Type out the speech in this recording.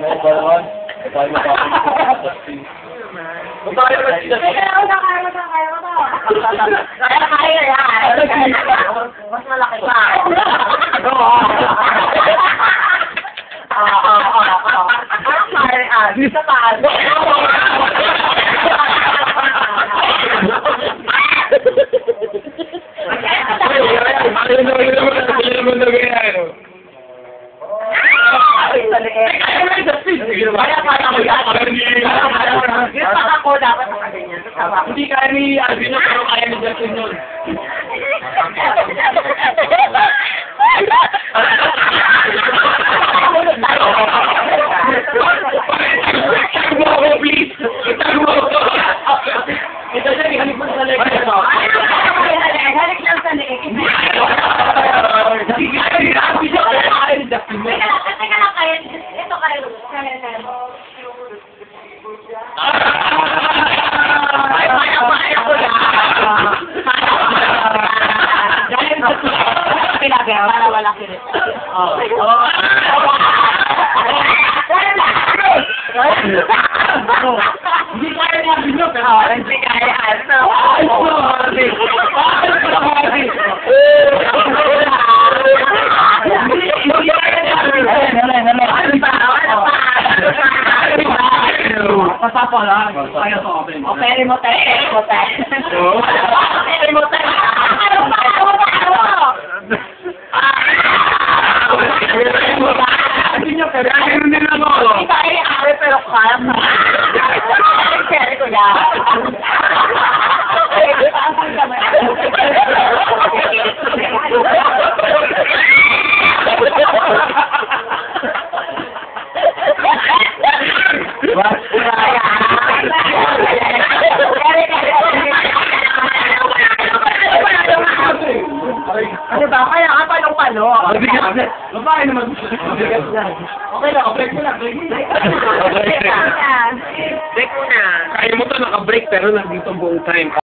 Balwan. Balwan pa. Kaya yan. Mas malaki pa. Isa pa. Hindi kaya ni Alvino pero kaya ni Justin yun. Itag mo ako, please! Itag mo ako! Ito siya, ihalik mo sa leg. Halik lang sa leg. Hindi kaya ni Alvino pero kaya ni Justin yun. Teka lang kaya. Ito kaya. Para wala kilit. Hindi kaya niya binyo, pero Hindi kaya. Pasapa lang. Kaya to open. Opere mo tayo. Opere mo tayo. Hindi niya pero ayun din ako. Hindi tayo ari pero kaya mo. Kaya ko yan. Ano ba? Kaya ka pa ng palo. Babae naman. Okay lang, break mo lang. Break mo na. Kaya mo to naka-break pero nandito buong time.